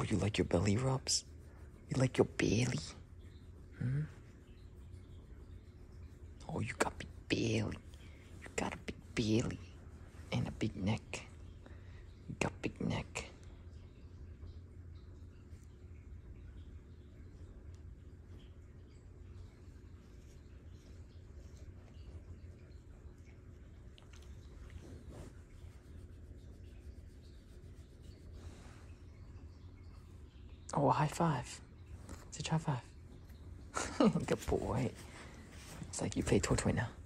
you like your belly rubs? You like your belly? Hmm? Oh, you got big belly. You got a big belly. And a big neck. You got big neck. Oh, a high five. It's a high five. Good boy. It's like you play toy now.